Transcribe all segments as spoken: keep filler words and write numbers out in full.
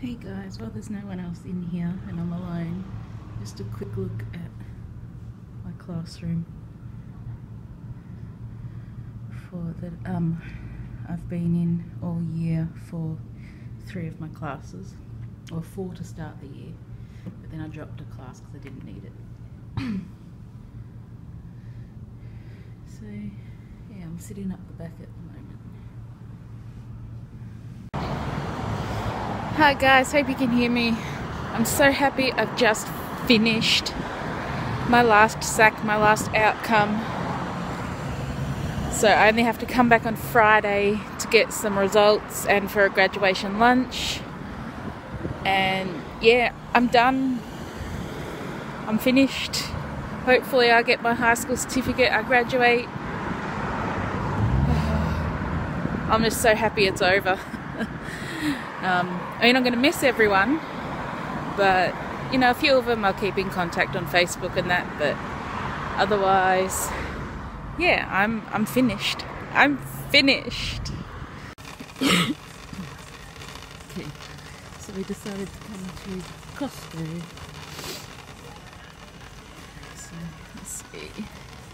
Hey guys, well there's no one else in here and I'm alone. Just a quick look at my classroom for that um I've been in all year for three of my classes, or four to start the year, but then I dropped a class because I didn't need it. So yeah, I'm sitting up the back at the moment. Hi guys, hope you can hear me. I'm so happy I've just finished my last S A C, my last outcome. So I only have to come back on Friday to get some results and for a graduation lunch. And yeah, I'm done. I'm finished. Hopefully I get my high school certificate, I graduate. I'm just so happy it's over. Um, I mean, I'm going to miss everyone, but, you know, a few of them I'll keep in contact on Facebook and that, but otherwise, yeah, I'm, I'm finished. I'm finished. Okay, so we decided to come to Costco. So, let's see.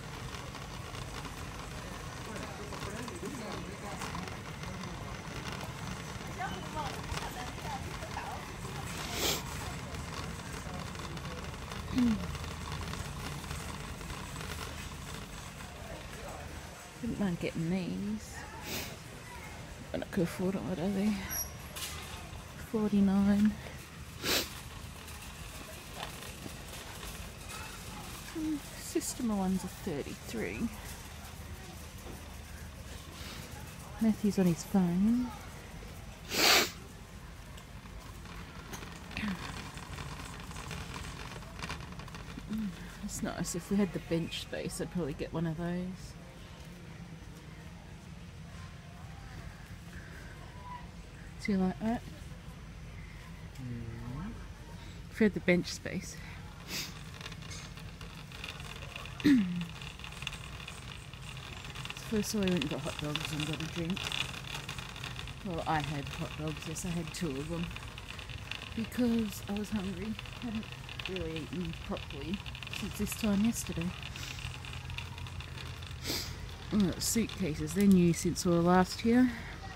Wouldn't mind getting these, but I could afford it. What are they? forty-nine. Mm, Systema ones are thirty-three. Matthew's on his phone. It's nice. If we had the bench space, I'd probably get one of those. Do you like that? Mm. If we had the bench space. First of all, we went and got hot dogs and got a drink. Well, I had hot dogs, yes, I had two of them. Because I was hungry. I hadn't really eaten properly since this time yesterday. Oh, suitcases, they're new since we were last here.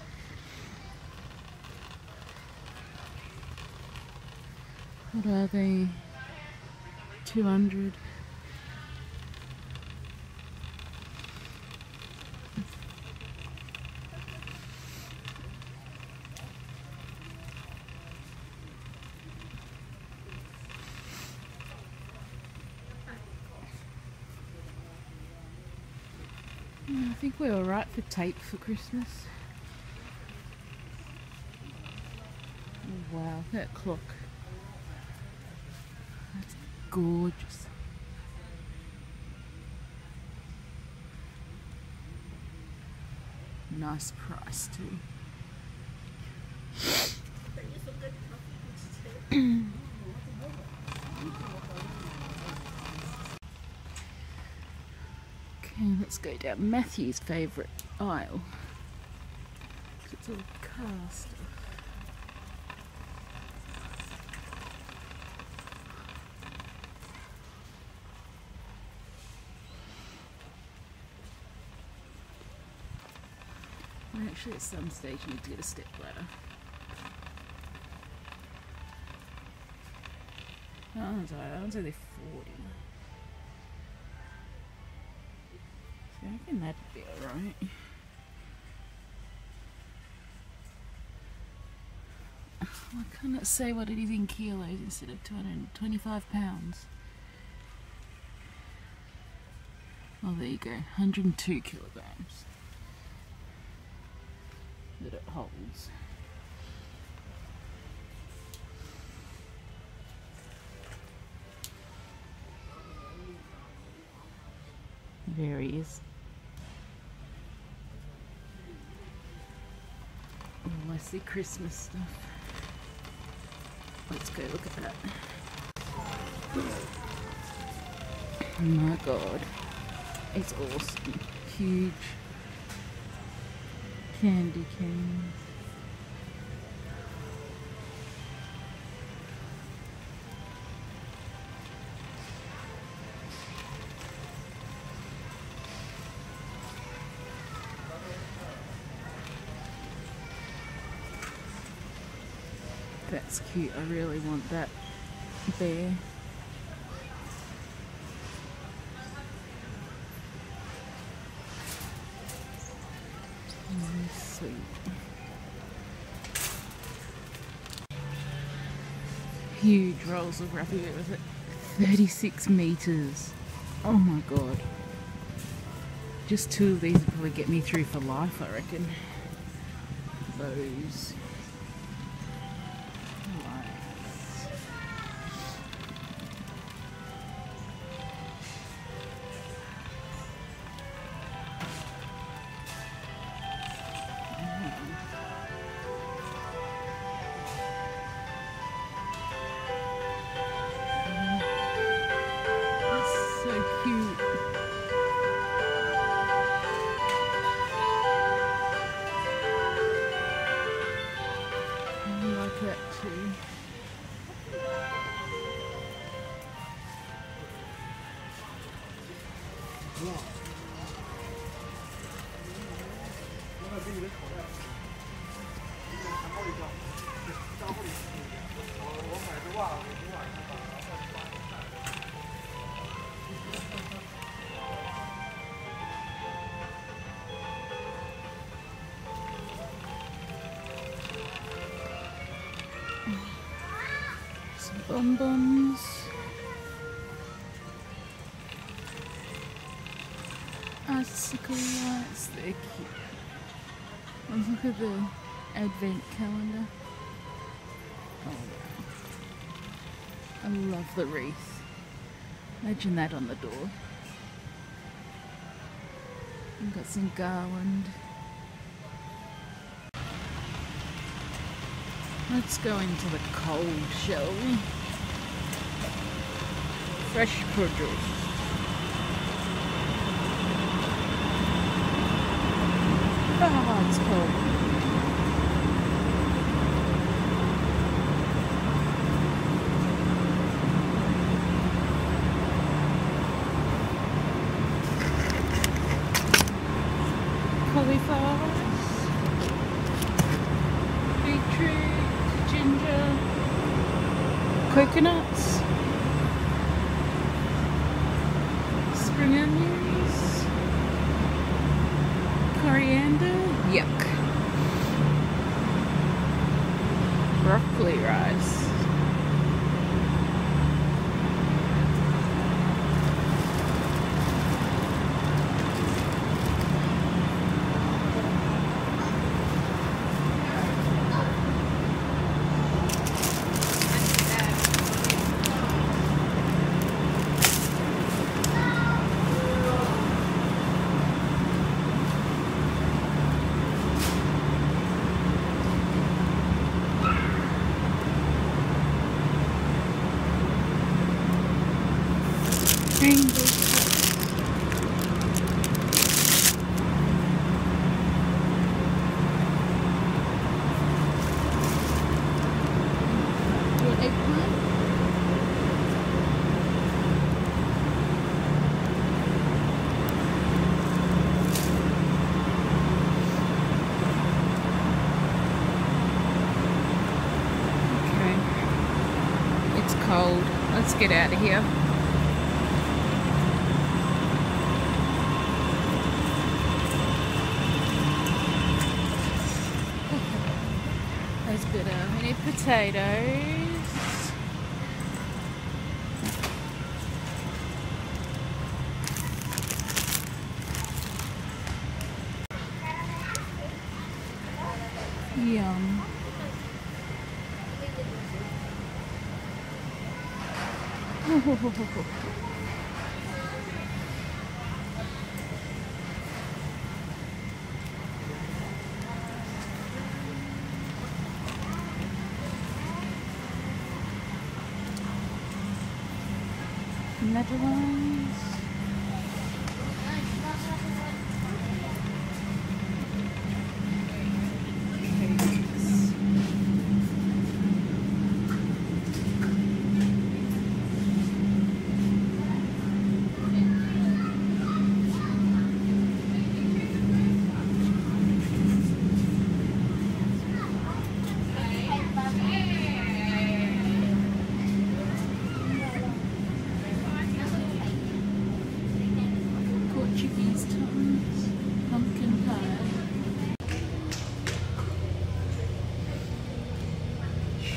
What are they? two hundred. I think we're alright for tape for Christmas. Oh, wow, that clock. That's gorgeous. Nice price too. Okay, let's go down Matthew's favourite aisle. It's all car stuff. Well, actually, at some stage, you need to get a step ladder. Oh, sorry, that one's only forty. So I reckon that'd be alright. Why can't it say what it is in kilos instead of two hundred twenty-five pounds? Oh, there you go, one hundred two kilograms that it holds. There he is. Oh, I see Christmas stuff. Let's go look at that. Oh my god. It's awesome. Huge candy canes. that's cute. I really want that bear. Mm, sweet. Huge rolls of roughy with it. thirty-six meters. Oh my god. Just two of these will probably get me through for life, I reckon. Those. Lights. That's so cute. That too. Some bonbons. Icicle lights, they're cute. And look at the advent calendar. Oh wow. I love the wreath. Imagine that on the door. We've got some garland. Let's go into the cold, shall we? Fresh produce. Oh, it's cold. Cauliflowers, beetroot, ginger, coconuts, spring onions, coriander, yuck, broccoli rice. Cold. Let's get out of here. There's a bit of mini potatoes. Yum. Netherlands.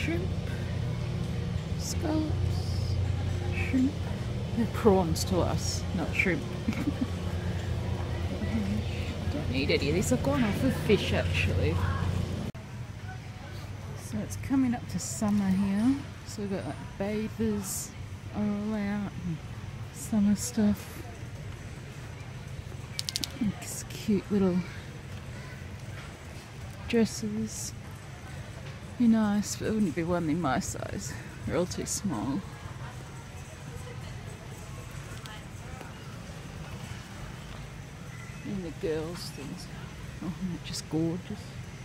shrimp, scallops, shrimp. They're prawns to us, not shrimp. Don't need any of this. I've gone off with fish actually. So it's coming up to summer here. So we've got like bathers all out and summer stuff. These cute little dresses. Be nice, but it wouldn't be one in my size. They're all too small. And the girls' things. Oh, they're just gorgeous.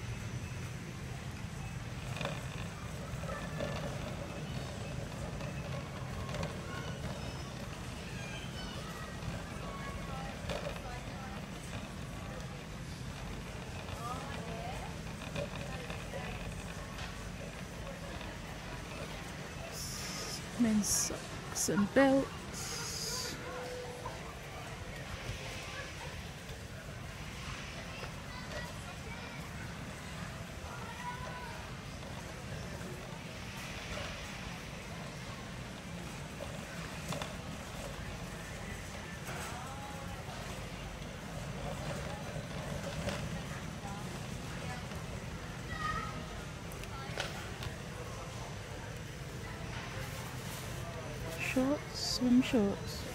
Men's socks and belts. Shorts, swim shorts.